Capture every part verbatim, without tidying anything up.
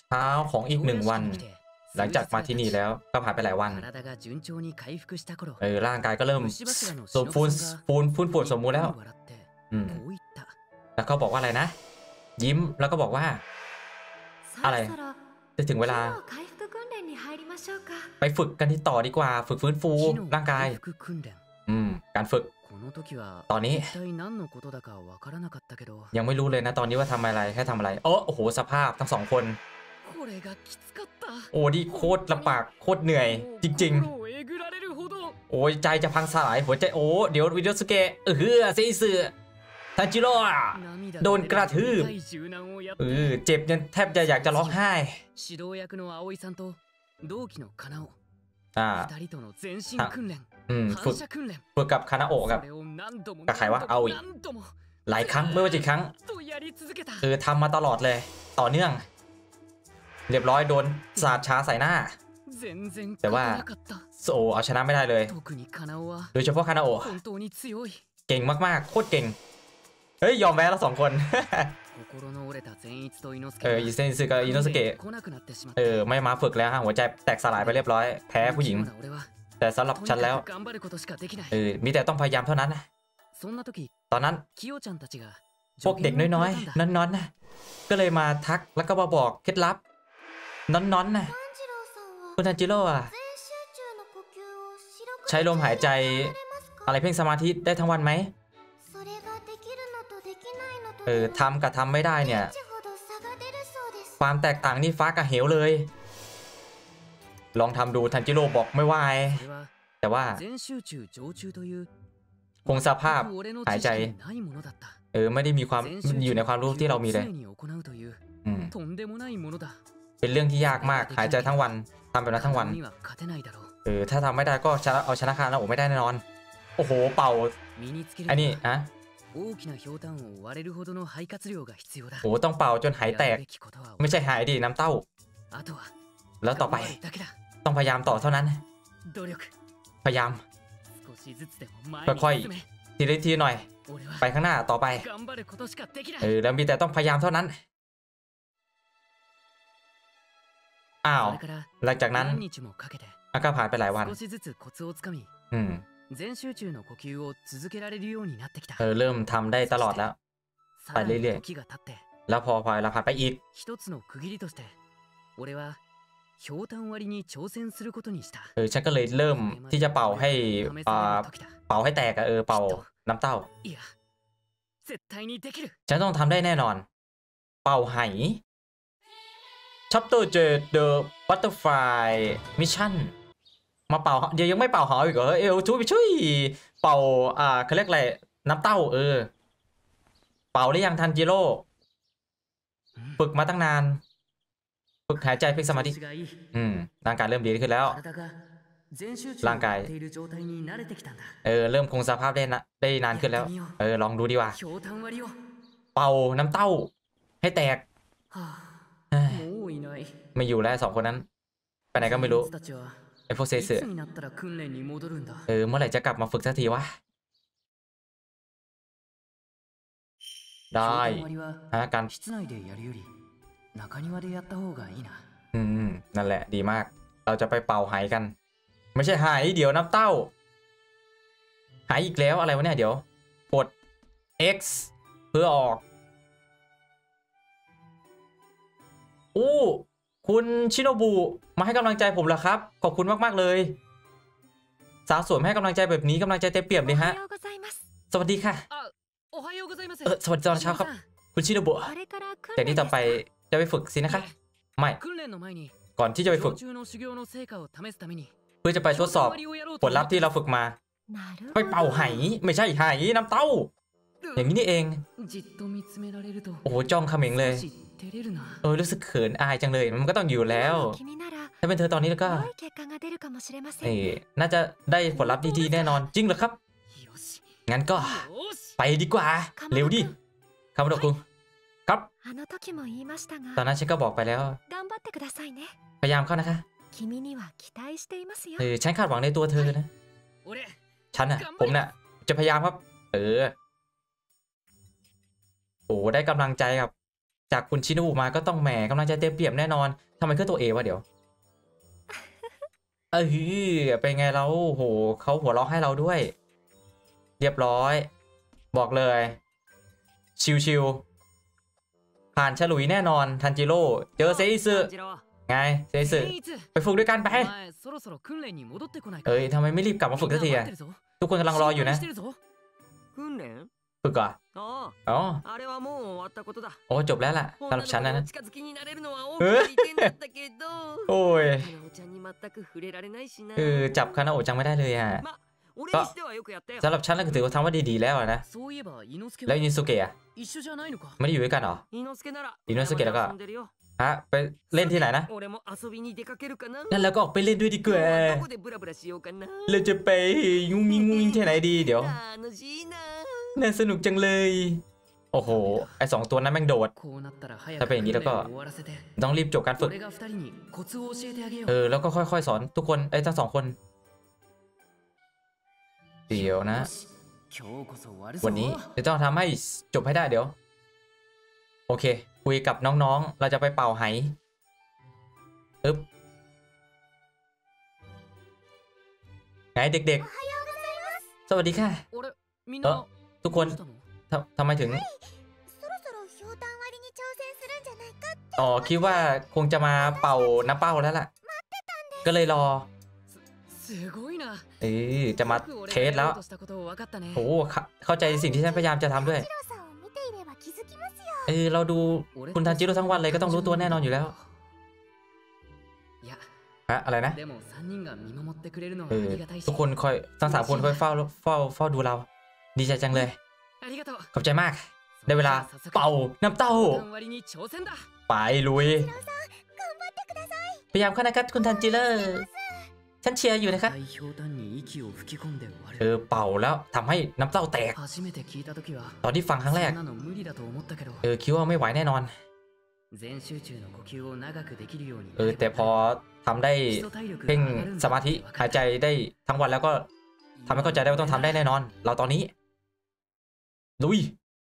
เช้าของอีกหนึ่งวันหลังจากมาที่นี่แล้วก็ผ่านไปหลายวันเออร่างกายก็เริ่มสมฟูนฟูนฟูนปวดสมมูลแล้วอืมแล้วเขาบอกว่าอะไรนะยิ้มแล้วก็บอกว่าอะไรจะถึงเวลาไปฝึกกันที่ต่อดีกว่าฝึกฟื้นฟูร่างกายอืมการฝึกตอนนี้ยังไม่รู้เลยนะตอนนี้ว่าทำอะไรแค่ทำอะไรโอ้โหสภาพทั้งสองคนโอ้ดิโคตรลำบากโคตรเหนื่อยจริงๆโอ้ยใจจะพังสลายหัวใจโอ้เดี๋ยววิดีโอสเกะเออเซอิสึทันจิโร่โดนกระทืบเออเจ็บจนแทบจะอยากจะร้องไห้อ่าอืมฝึกฝึกกับคานาโอะกับกับใครวะเอาอีกหลายครั้งไม่ว่ากี่ครั้งคือทำมาตลอดเลยต่อเนื่องเรียบร้อยโดนสาดช้าใส่หน้าแต่ว่าโซเอาชนะไม่ได้เลยโดยเฉพาะคานาโอะเก่งมากๆโคตรเก่งเฮ้ยยอมแพ้แล้วสองคนเอออิเซนซึกับอิโนสเกะเออไม่มาฝึกแล้วฮะหัวใจแตกสลายไปเรียบร้อยแพ้ผู้หญิงแต่สำหรับฉันแล้วเออมีแต่ต้องพยายามเท่านั้นนะตอนนั้นพวกเด็กน้อยๆน้อนๆนะก็เลยมาทักแล้วก็มาบอกเคล็ดลับน้อนๆนะคุณทันจิโร่อะใช้ลมหายใจอะไรเพ่งสมาธิได้ทั้งวันไหมเออทำกับทำไม่ได้เนี่ยความแตกต่างนี่ฟ้ากับเหวเลยลองทำดูทันจิโร่บอกไม่ไหวแต่ว่าคงสภาพหายใจเออไม่ได้มีความอยู่ในความรู้ที่เรามีเลยอืมเป็นเรื่องที่ยากมากหายใจทั้งวันทำแบบนั้นทั้งวันเออถ้าทำไม่ได้ก็เอาชนะคานาโอะไม่ได้แน่นอนโอ้โหเป่าอันนี้อะโอ้ต้องเป่าจนหายแตกไม่ใช่หายดิน้ำเต้าแล้วต่อไปต้องพยายามต่อเท่านั้นพยายามค่อยๆทีละทีหน่อยไปข้างหน้าต่อไปเออแล้วมีแต่ต้องพยายามเท่านั้นอ้าวหลังจากนั้นก็ผ่านไปหลายวันอืมเออเริ่มทำได้ตลอดแล้วไปเรื่อยๆแล้วพอพอเราผ่านไปอีกเออฉันก็เลยเริ่มที่จะเป่าให้เป่าให้แตกอะเออเป่าน้ำเต้าฉันต้องทำได้แน่นอนเป่าไหชัปเตอร์เจอ The Butterfly Mission มาเป่าเดี๋ยวยังไม่เป่าหออีกเหรอเอลช่วยไปช่วยเป่าอ่าเขาเรียกอะไรน้ำเต้าเออเป่าได้ยังทันจิโร่ฝึกมาตั้งนานฝึกหายใจฝึกสมาธิอืมร่างกายเริ่มดีขึ้นแล้วร่างกายเออเริ่มคงสภาพได้นะได้นานขึ้นแล้วเออลองดูดีกว่าเป่าน้ำเต้าให้แตกไม่อยู่แล้วสองคนนั้นไปไหนก็ไม่รู้ไอพวกเซเสือเออเมื่อไหร่จะกลับมาฝึกสักทีวะได้ฮะการอืมนั่นแหละดีมากเราจะไปเป่าไหกันไม่ใช่ไหเดี๋ยวน้ำเต้าไหอีกแล้วอะไรวะเนี่ยเดี๋ยวกด X เพื่อออกอู้คุณชิโนบุมาให้กำลังใจผมเหรอครับขอบคุณมากๆเลยสาวสวยให้กำลังใจแบบนี้กำลังใจเต็มเปี่ยมเลยฮะสวัสดีค่ะเออสวัสดีตอนเช้าครับคุณชิโนบุแต่นี้ต่อไปจะไปฝึกสินะคะไม่ก่อนที่จะไปฝึกเพื่อจะไปทดสอบผลลัพธ์ที่เราฝึกมาไปเป่าไหไม่ใช่ไหน้ำเต้าอย่างนี้นี่เองโอ้โหจ้องเขม็งเลยเออรู้สึกเขินอายจังเลยมันก็ต้องอยู่แล้วถ้าเป็นเธอตอนนี้แล้วก็เออน่าจะได้ผลลัพธ์ดีๆแน่นอนจริงเหรอครับงั้นก็ไปดีกว่าเร็วดิคามาโดะคุงครับตอนนั้นฉันก็บอกไปแล้วพยายามเข้านะคะเออฉันคาดหวังในตัวเธอนะฉันน่ะผมน่ะจะพยายามครับเออโอ้ได้กำลังใจครับจากคุณชิโนบุมาก็ต้องแหมกำลังใจเต็มเปี่ยมแน่นอนทำไมขึ้นตัวเอวะเดี๋ยวเออเป็นไงเราโหเขาหัวเราะให้เราด้วย เรียบร้อยบอกเลยชิวๆผ่านฉลุยแน่นอนทันจิโร่เจอเซอิสึไงเซอิสึไปฝึกด้วยกันไปเอ้ยทำไมไม่รีบกลับมาฝึกสักทีอะทุกคนกำลังรออยู่นะฝึกก่อนอ๋อโอ้จบแล้วล่ะสำหรับฉันนะนะเออโอ้ยเออจับคานาโอะจังไม่ได้เลยอ่ะก็สำหรับฉันก็ถือว่าทำว่าดีๆแล้วนะแล้วอินสุเกะไม่ได้อยู่ด้วยกันหรออินโนสุเกะแล้วก็ฮะไปเล่นที่ไหนนะนั่นแล้วก็ออกไปเล่นด้วยดีกว่าเราจะไปงุ้งยิงงุ้งยิงที่ไหนดีเดี๋ยวน่าสนุกจังเลยโอ้โหไอสองตัวนั้นแม่งโดดถ้าเป็นอย่างนี้แล้วก็ต้องรีบจบการฝึกเออแล้วก็ค่อยๆสอนทุกคนไอ้ทั้งสองคนเดี๋ยวนะวันนี้จะต้องทำให้จบให้ได้เดี๋ยวโอเคคุยกับน้องๆเราจะไปเป่าไหอึ๊บไงเด็กๆสวัสดีค่ะเออทุกคนทำทำไมถึงอ๋อคิดว่าคงจะมาเป่าน้ำเป้าแล้วล่ะก็เลยรอเออจะมาเทสแล้วโอ้เข้าใจสิ่งที่ฉันพยายามจะทำด้วยเออเราดูคุณทันจิโร่ทั้งวันเลยก็ต้องรู้ตัวแน่นอนอยู่แล้วฮะอะไรนะเออทุกคนคอยทั้งสามคนคอยเฝ้าเฝ้าเฝ้าดูเราดีใจจังเลยขอบใจมากได้เวลาเป่าน้ำเต้าไปลุยพยายามเข้านะครับคุณทันจิโร่ฉันเชียร์อยู่นะครับเออเป่าแล้วทำให้น้ำเต้าแตกตอนที่ฟังครั้งแรกเออคิดว่าไม่ไหวแน่นอนเออแต่พอทำได้เพ่งสมาธิหายใจได้ทั้งวันแล้วก็ทำให้เข้าใจได้ว่าต้องทำได้แน่นอนเราตอนนี้ลุย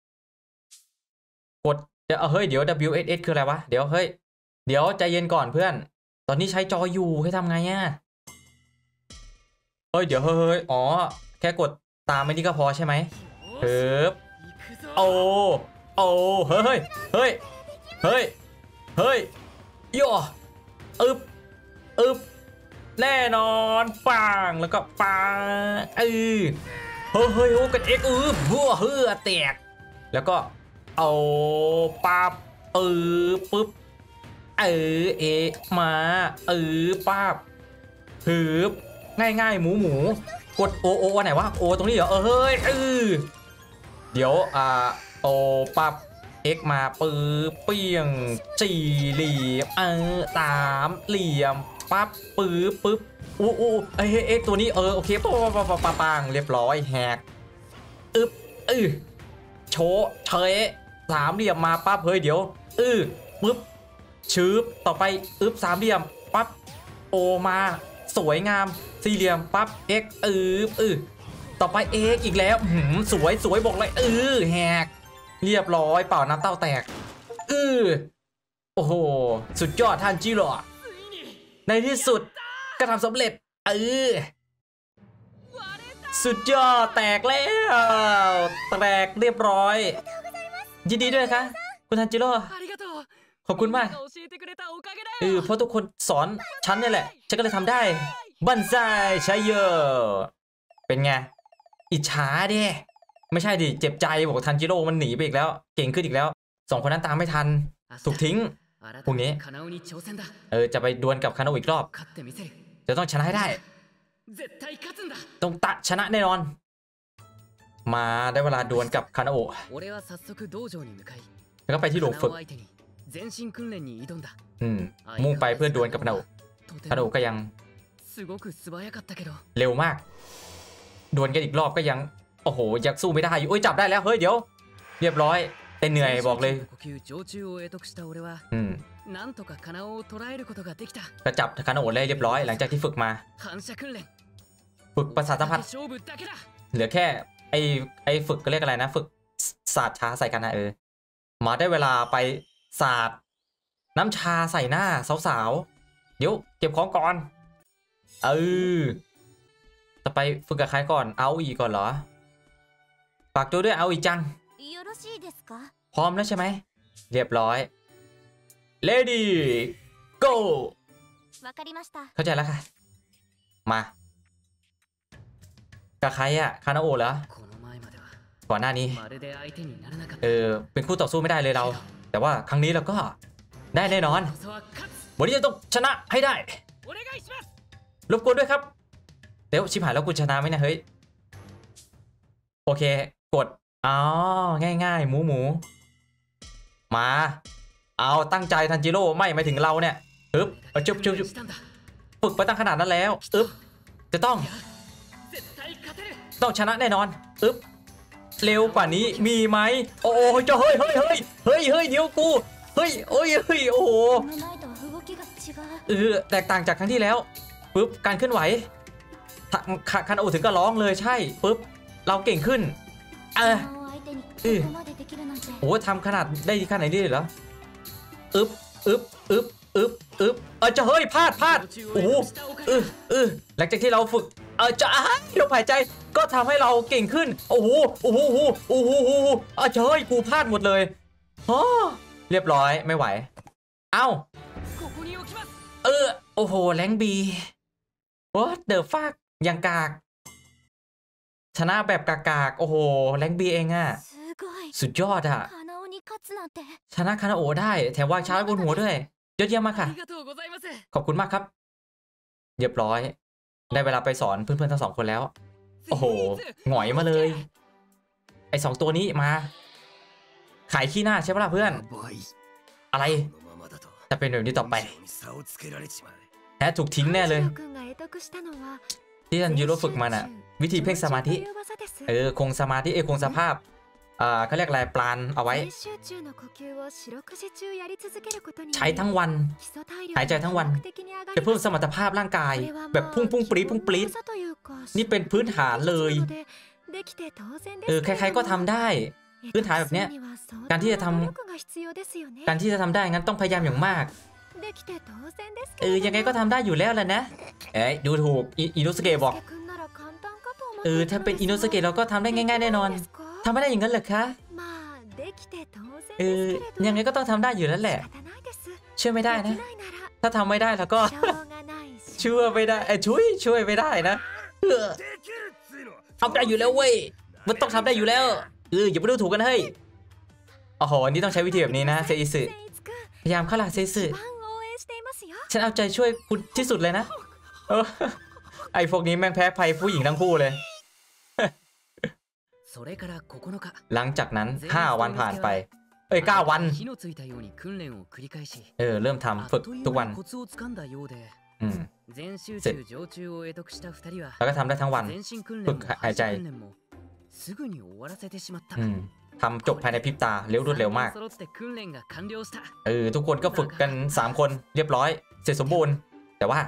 กดเดี๋ยวเฮ้ยเดี๋ยว ดับเบิลยู เอส เอส คืออะไรวะเดี๋ยวเฮ้ยเดี๋ยวใจเย็นก่อนเพื่อนตอนนี้ใช้จออยู่ให้ทำไงอ่ะเฮ้ยเดี๋ยวเฮ้ยอ๋อแค่กดตามไม่นี่ก็พอใช่ไหมเฮ้ยโอ้โอ้เฮ้ยเฮ้ยเฮ้ยเฮ้ยย่ออึบอึบแน่นอนปังแล้วก็ปังเออเฮ้ยเฮ้ยโอ้กันเอ็กอึบบัวเฮือแตกแล้วก็เอาปั๊บเออปึ๊บเออเอมาเออปั๊บฮึบง่ายๆหมูหมูกดโอโอไหนวะโอตรงนี้เหรอเออเฮ้ยเออเดี๋ยวอ่าโอปั๊บเอ็กมาปื้อเปียงสี่เหลี่ยมเออสามเหลี่ยมปั๊บปื้อปึ๊บอู้อู้เอ้เอ้ตัวนี้เออโอเคปั๊บปั๊บปั๊บปั๊บปังเรียบร้อยแหกอึบเออโชว์เฉยสามเหลี่ยมมาปั๊บเฮ้ยเดี๋ยวอือปึ๊บชืบต่อไปอึบสามเหลี่ยมปั๊บโอมาสวยงามสี่เหลี่ยมปั๊บเอ็กอืออือต่อไปเอ็กอีกแล้วหืมสวยสวยบอกเลยอือแหกเรียบร้อยเป่าน้ำเต้าแตกอือโอ้โหสุดยอดทันจิโร่ในที่สุดก็ทำสำเร็จเออสุดยอดแตกแล้วแตกเรียบร้อยยินดีด้วยค่ะคุณทันจิโร่ขอบคุณมากเออเพราะทุกคนสอนฉันนี่แหละฉันก็เลยทำได้บันไซใช่เยอะเป็นไงอิจฉาดิไม่ใช่ดิเจ็บใจบอกทันจิโร่มันหนีไปอีกแล้วเก่งขึ้นอีกแล้วสองคนนั้นตามไม่ทันถูกทิ้งพรุ่งนี้เออจะไปดวลกับคาโนะอีกรอบจะต้องชนะให้ได้ต้องตะชนะแน่นอนมาได้เวลาดวลกับคาโนะแล้วก็ไปที่โรงฝึกอืมมุ่งไปเพื่อดวลกับคาโนะคาโนะก็ยังเร็วมากดวลกันอีกรอบก็ยังโอ้โหยังสู้ไม่ได้อยู่โอ้ยจับได้แล้วเฮ้ยเดี๋ยวเรียบร้อยแต่เหนื่อยบอกเลยอืมก็จับคาโนะได้เรียบร้อยหลังจากที่ฝึกมาฝึกประสาทสัมผัสเหลือแค่ไอไอฝึกก็เรียกอะไรนะฝึกศาสตร์ช้าใส่กันนะเออมาได้เวลาไปสาดน้ำชาใส่หน้าสาวๆเดี๋ยวเก็บของก่อนเออจะไปฝึกกับใครก่อนเอาอีกก่อนเหรอฝากตัวด้วยเอาอีกจังพร้อมแล้วใช่ไหมเรียบร้อย Lady Go เข้าใจแล้วค่ะมากับใครอะคานาโอเหรอก่อนหน้านี้เออเป็นคู่ต่อสู้ไม่ได้เลยเราแต่ว่าครั้งนี้เราก็ได้แน่นอนวันนี้จะต้องชนะให้ได้รบกวนด้วยครับเดี๋ยวชิบหายแล้วกูชนะไหมนะเฮ้ยโอเคกดอ๋อง่ายๆหมูหมูมาเอาตั้งใจทันจิโร่ไม่หมายถึงเราเนี่ยอึ๊บจุ๊บจุ๊บจุ๊บฝึกไปตั้งขนาดนั้นแล้วอึ๊บจะต้องต้องชนะแน่นอนอึ๊บเร็วกว่านี้มีไหมโอ้ยเฮ้ยเฮ้ยเฮ้ยเฮ้ยเฮ้ยเดี๋ยวกูเฮ้ยโอ้ยเฮ้ยโอ้โหเออแตกต่างจากครั้งที่แล้วปึ๊บการเคลื่อนไหวคันโอถึงก็ร้องเลยใช่ปึ๊บเราเก่งขึ้นเออเออโอ้ทำขนาดได้ขนาดไหนนี่เหรออึ๊บอึ๊บอึ๊บอึ๊บอึ๊บเออจะเฮ้ยพลาดพลาดโอ้โหเออเออหลังจากที่เราฝึกเออจะลมหายใจก็ทำให้เราเก่งขึ้นโอ้โหโอ้โหโอ้โหโอ้โหเออจะเฮ้ยกูพลาดหมดเลยอ๋อเรียบร้อยไม่ไหวเอ้าเออโอ้โหแรงบีโอ้เดอะฟากยังกากชนะแบบกากๆโอ้โหแรงบีเองอะสุดยอดอะชนะคานาโอได้แถมวางช้าบนหัวด้วยยอดเยี่ยมมากค่ะขอบคุณมากครับเรียบร้อยได้เวลาไปสอนเพื่อนๆทั้งสองคนแล้วโอ้โหหงอยมาเลยไอสองตัวนี้มาขายขี้หน้าใช่ไหมล่ะเพื่อนอะไรจะเป็นแบบนี้ต่อไปแพ้ถูกทิ้งแน่เลยที่ทันยูโรฝึกมันอะวิธีเพ่งสมาธิเออคงสมาธิเออคงสภาพอ่าเขาเรียกอะไรปราณเอาไว้ใช้ทั้งวันหายใจทั้งวันจะเพิ่มสมรรถภาพร่างกายแบบพุ่งพุ่งปรี๊ดพุ่งปรี๊ดนี่เป็นพื้นฐานเลยเออใครๆก็ทำได้พื้นฐานแบบเนี้ยการที่จะทำการที่จะทำได้งั้นต้องพยายามอย่างมากเออยังไงก็ทำได้อยู่แล้วแหละนะเอ้ยดูถูกอินุสเกะบอกเออถ้าเป็นอินุสเกะเราก็ทำได้ง่ายๆแน่นอนทำไม่ได้อย่างนั้นเหรอคะเออยังไงก็ต้องทำได้อยู่แล้วแหละเชื่อไม่ได้นะถ้าทำไม่ได้แล้วก็ช่วยไม่ได้ไอ้ช่วยช่วยไม่ได้นะทำได้อยู่แล้วเว้ยมันต้องทำได้อยู่แล้วเอออย่าไปดูถูกกันเฮ้ยโอ้โหอันนี้ต้องใช้วิธีแบบนี้นะเซอิสึพยายามเข้าหลักเซอิสึฉันเอาใจช่วยคุณที่สุดเลยนะไอ้พวกนี้แม่งแพ้ภัยผู้หญิงทั้งคู่เลยหลังจากนั้นห้าวันผ่านไปเอ้ยเก้าวันเออเริ่มทำฝึกทุกวันอืมเสร็จแล้วก็ทำได้ทั้งวันฝึกหายใจอืมทำจบภายในพริบตาเร็วรวดเร็วมากเออทุกคนก็ฝึกกันสามคนเรียบร้อยเสร็จสมบูรณ์แต่ว่า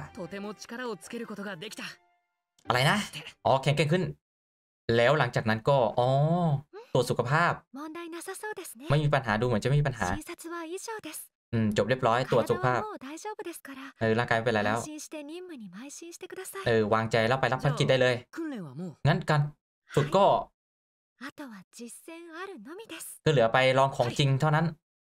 อะไรนะอ๋อแข็งแกร่งขึ้นแล้วหลังจากนั้นก็อ๋อตรวจสุขภาพไม่มีปัญหาดูเหมือนจะไม่มีปัญหาอืมจบเรียบร้อยตรวจสุขภาพเออร่างกายไม่เป็นไรแล้วเออวางใจแล้วไปรับภารกิจได้เลยงั้นการฝึกก็ก็เหลือไปลองของจริงเท่านั้น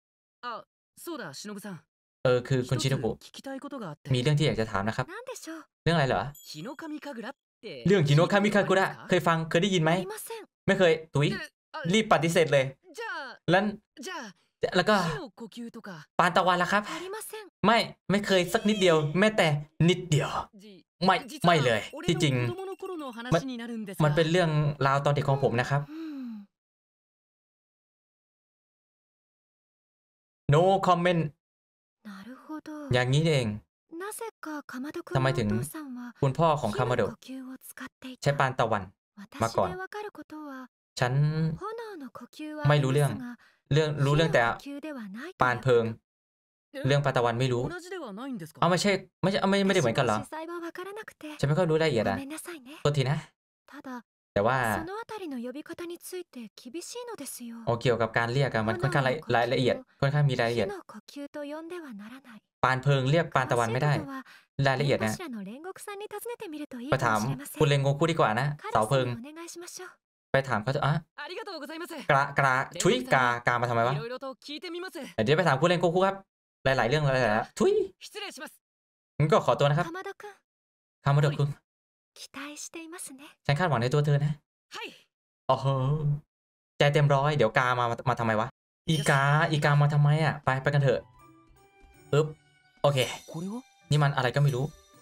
เออคือคุณชิโนบุมีเรื่องที่อยากจะถามนะครับเรื่องอะไรเหรอเรื่องฮิโนคามิคากุระเคยฟังเคยได้ยินไหมไม่เคยตุ้ยรีบปฏิเสธเลยแล้วแล้วก็ปานตะวันล่ะครับไม่ไม่เคยสักนิดเดียวแม้แต่นิดเดียวไม่ไม่เลยที่จริงมันมันเป็นเรื่องราวตอนเด็กของผมนะครับ no comment อย่างนี้เองทำไมถึงคุณพ่อของคามาโดะใช้ปานตะวันมาก่อนฉันไม่รู้เรื่องเรื่องรู้เรื่องแต่ปานเพลิงเรื่องปานตะวันไม่รู้เอาไม่ใช่ไม่ใช่ไม่ไม่ได้เหมือนกันเหรอฉันไม่ค่อยรู้รายละเอียดอะโทษทีนะแต่ว่าโอเกี่ยวกับการเรียกมันค่อนข้างรายละเอียดค่อนข้างมีรายละเอียดปานเพิงเรียกปานตะวันไม่ได้รายละเอียดนะไปถามคุณเลงโงคุดีกว่านะเสาเพิงไปถามเขาจะอ่ะกระกระชุยกากามาทำไมวะเดี๋ยวไปถามคุณเลงโงคุครับหลายๆเรื่องหลายๆชุยงั้นก็ขอตัวนะครับคามาโดะคุณฉันคาดหวังในตัวเธอนะโอ้โหใจเต็มร้อยเดี๋ยวกามามาทำไมวะอีกาอีกามาทำไมอ่ะไปไปกันเถอะปึ๊บโอเคนี่มันอะไรก็ไม่รู้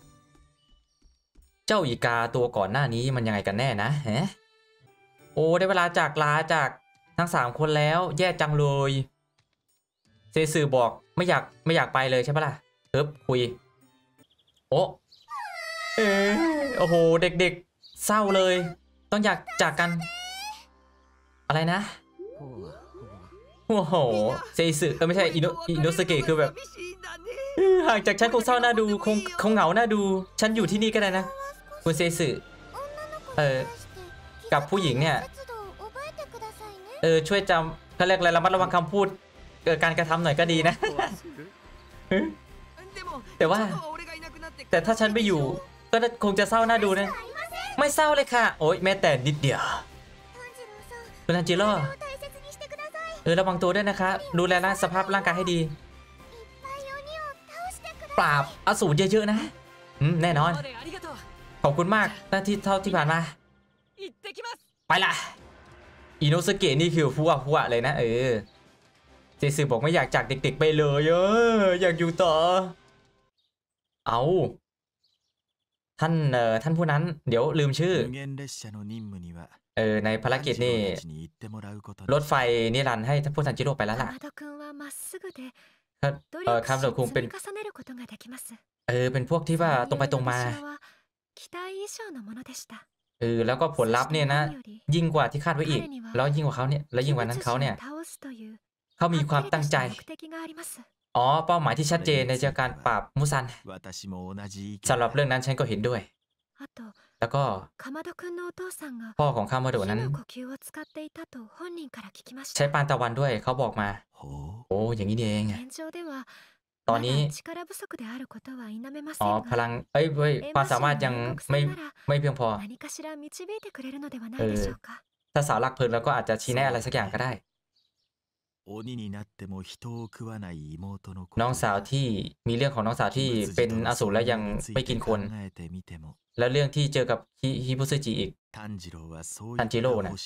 เจ้าอีกาตัวก่อนหน้านี้มันยังไงกันแน่นะฮะโอ้ได้เวลาจากลาจากทั้งสามคนแล้วแย่จังเลยเซซือบอกไม่อยากไม่อยากไปเลยใช่ปะล่ะปึ๊บคุยโอ้เออโอ้โหเด็กๆเศร้าเลยต้องอยากจากกันอะไรนะโอ้โหเซซึเออไม่ใช่อิโนอิโนสเกะคือแบบห่างจากฉันคงเศร้าน่าดูคงคงเหงาน่าดูฉันอยู่ที่นี่ก็ได้นะคุณเซซึเออกับผู้หญิงเนี่ยเออช่วยจำเขาเรียกอะไรระมัดระวังคำพูดเกิดการกระทำหน่อยก็ดีนะแต่ว่าแต่ถ้าฉันไปอยู่ก็คงจะเศร้าน่าดูนะไม่เศร้าเลยค่ะโอ๊ยแม้แต่นิดเดียวคุณทันจิโร่เออระวังตัวด้วยนะคะดูแลร่างสภาพร่างกายให้ดีปราบอสูรเยอะๆนะอืมแน่นอนขอบคุณมากหน้าที่เท่าที่ผ่านมาไปละอิโนสเกะนี่คือฟัวฟัวเลยนะเออเจสึบอกไม่อยากจากเด็กๆไปเลยเอออยากอยู่ต่อเอาท่านเอ่อท่านผู้นั้นเดี๋ยวลืมชื่อเออในภารกิจนี่รถไฟนิรันดร์ให้ท่านผู้ทันจิโร่ไปแล้วล่ะเออคำเดาคุงเป็นเออเป็นพวกที่ว่าตรงไปตรงมาเออแล้วก็ผลลัพธ์เนี่ยนะยิ่งกว่าที่คาดไว้อีกแล้วยิ่งกว่าเขาเนี่ยแล้วยิ่งกว่านั้นเขาเนี่ยเขามีความตั้งใจอ๋อเป้าหมายที่ชัดเจนในการปราบมุซันสำหรับเรื่องนั้นฉันก็เห็นด้วยแล้วก็พ่อของคามาโดะนั้นใช้ปานตะวันด้วยเขาบอกมาโอ้อย่างนี้นี่เองตอนนี้อ๋อพลังเอ้ยเว้ยความสามารถยังไม่ไม่เพียงพอเออถ้าสาวรักเพลินแล้วก็อาจจะชี้แนะอะไรสักอย่างก็ได้น้องสาวที่มีเรื่องของน้องสาวที่เป็นอสูรและยังไม่กินคนแล้วเรื่องที่เจอกับฮิบุซึจิอีกทันจิโร่นะ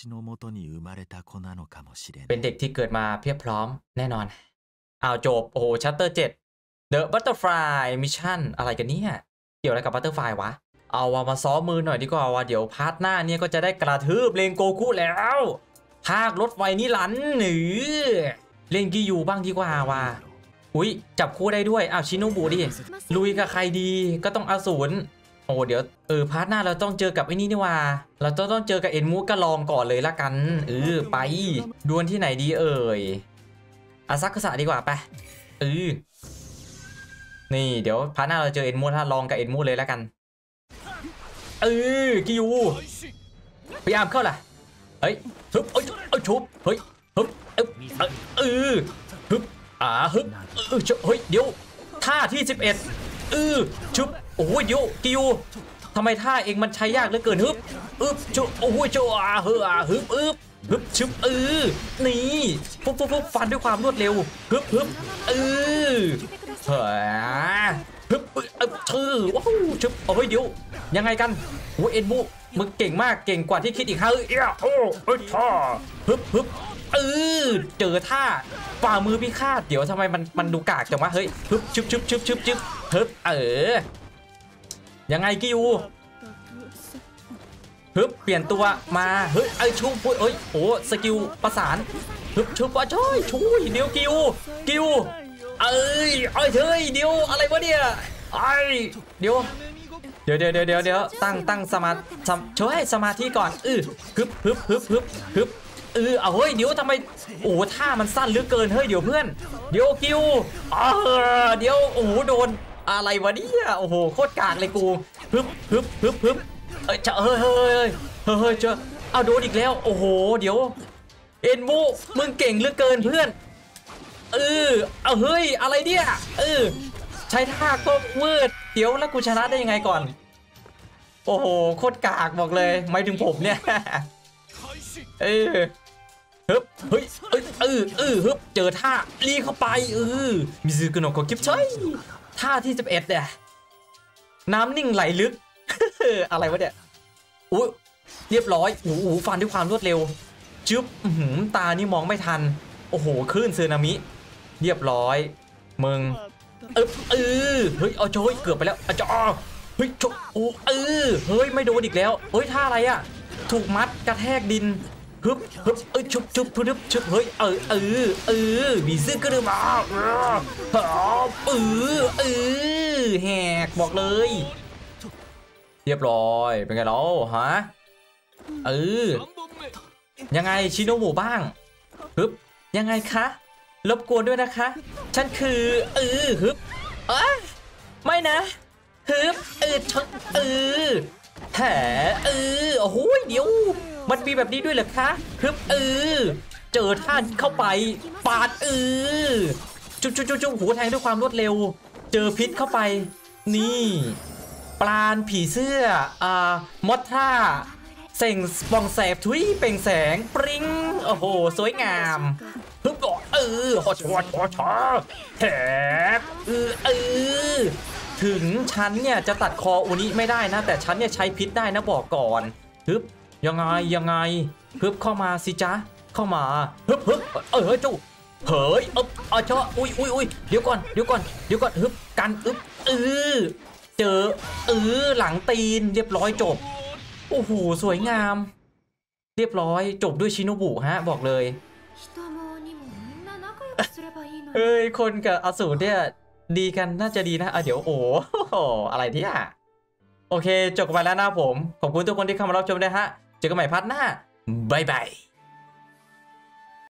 เป็นเด็กที่เกิดมาเพียบพร้อมแน่นอนอ้าวจบโอ้โหชัตเตอร์เจ็ด The Butterfly Mission อะไรกันเนี่ยเกี่ยวอะไรกับ Butterfly วะเอาว่ามาซ้อมมือหน่อยดีกว่าว่าเดี๋ยวพาร์ทหน้าเนี่ยก็จะได้กระทืบเลงโกคุแล้วภาครถไฟนิรันดร์หนือเล่นกิยูบ้างดีกว่าว่ะอุ้ยจับคู่ได้ด้วยอ้าวชิโนบุดิลุยกับใครดีก็ต้องอสูรโอ้เดี๋ยวเออพาร์ทหน้าเราต้องเจอกับไอ้นี่นี่ว่าเราต้องต้องเจอกับเอ็นมูก็ลองก่อนเลยละกันเออไปดวลที่ไหนดีเอ่ยอาซักกุสะดีกว่าไปเออนี่เดี๋ยวพาร์ทหน้าเราเจอเอ็นมูถ้าลองกับเอ็นมูเลยละกันเออกิยูพยายามเข้าล่ะเฮ้ยฮึบเอ้ยเอ้ยชุบเฮ้ยฮึบเออเออฮึบอ่าฮึบเออเฮ้ยเดี๋ยวท่าที่สิบเอ็ดเออชุบโอ้ยเดี๋ยวกิวทำไมท่าเองมันใช้ยากเหลือเกินฮึบอึบชุบโอ้ยโจอ่าฮึบอ่าฮึบอึบฮึบชุบเออนี่ปุ๊บปุ๊บปุ๊บฟันด้วยความรวดเร็วฮึบฮึบเออเฮ้ยฮึบอึบชื่อว้าวชุบโอ้ยเดี๋ยวยังไงกันโอ้เอ็นบุมึงเก่งมากเก่งกว่าที่คิดอีกฮะเอ้ยโอ้เอ้ยท่าฮึบฮึบเออเจอท่าฝ่ามือพิฆาตเดี๋ยวทำไมมันมันดูกากจังวะเฮ้ยฮึบชุบชุบชุบชุบชุบฮึบเออยังไงกิวฮึบเปลี่ยนตัวมาเฮ้ยไอชุบเอ้ยโอ้สกิลประสานฮึบชุบอ่ะช่วยช่วยเดี๋ยวกิวกิวเอ้ยเอ้ยเฮ้ยเดี๋ยวอะไรวะเนี่ยไอเดี๋ยวเดี๋ยวเดี๋ยวเดี๋ยวเดี๋ยวตั้งตั้งสมาธิช่วยสมาธิก่อนอือฮึบฮึบฮึบฮึบฮึบเออเอาเฮ้ยเดี๋ยวทำไมโอ้ท่ามันสั้นเหลือเกินเฮ้ยเดี๋ยวเพื่อนเดี๋ยวกิวเออเดี๋ยวโอ้โหโดนอะไรวะเนี่ยโอ้โหโคตรกากเลยกูฮึบฮึบฮึบฮึบเอ้ยเฮ้ยเฮ้ยเฮ้ยเฮ้ยเจ้าเอาโดนอีกแล้วโอ้โหเดี๋ยวเอ็นมูมึงเก่งเหลือเกินเพื่อนเออเอาเฮ้ยอะไรเนี่ยเออใช้ท่าก็มืดเดี๋ยวแล้วกูชนะได้ยังไงก่อนโอ้โหโคตรกากบอกเลยไม่ถึงผมเนี่ยเออฮึบเฮ้ยเออเออเออฮึบเจอท่ารีเข้าไปเออมิซึกุโนะก็กิ๊บใช่ท่าที่สิบเอ็ดเนี่ยน้ำนิ่งไหลลึก อะไรวะเนี่ยอุ้ยเรียบร้อยโอ้โหฟันด้วยความรวดเร็วจึ๊บตานี่มองไม่ทันโอ้โหคลื่นสึนามิเรียบร้อยมึงเออเออเฮ้ยเอาโจ้ยเกือบไปแล้วอาจารย์เฮ้ยโจโอ้เออเฮ้ยไม่โดนอีกแล้วเฮ้ยท่าอะไรอะถูกมัดกระแทกดินฮึบฮึบเอ้ยชุบชุบชุบชุบเฮ้ยเออเออเออมีซื้อก็ได้มาเออเออเออแหกบอกเลยเรียบร้อยเป็นไงเราฮะเออยังไงชิโนบุบ้างฮึบยังไงคะรบกวนด้วยนะคะฉันคือเออฮึบอ่ะไม่นะฮึบเออชเออแถเออโอ้โหเดี๋ยวมันมีแบบนี้ด้วยเหรอคะฮึบเออเจอท่านเข้าไปปาดเออจุ๊บจุ๊บจุ๊บจุ๊บหูแทงด้วยความรวดเร็วเจอพิษเข้าไปนี่ปราณผีเสื้ออ่ามอสท่าเส่งปองแสบทุยเป่งแสงปริ้งโอ้โหสวยงามฮึบก่อนเออฮอชฮอชฮอชแถบเออเออถึงฉันเนี่ยจะตัดคออุนิไม่ได้นะแต่ฉันเนี่ยใช้พิษได้นะบอกก่อนฮึบยังไงยังไงฮึบเข้ามาสิจ๊ะเข้ามาฮึบฮึบเออเจ้าเฮ้ยอ๊บอ๋อเจ้าอุ้ยอุ้ยอุ้ยเดี๋ยวก่อนเดี๋ยวก่อนเดี๋ยวก่อนฮึบกันอึบเออเจอเออหลังตีนเรียบร้อยจบโอ้โหสวยงามเรียบร้อยจบด้วยชิโนบุฮะบอกเลยเฮ้ยคนกับอสูรเนี่ยดีกันน่าจะดีนะอ่ะเดี๋ยวโอ้อะไรเนี่ยโอเคจบกันไปแล้วนะผมขอบคุณทุกคนที่เข้ามารับชมนะฮะเจอกันใหม่พาร์ทหน้าบายบาย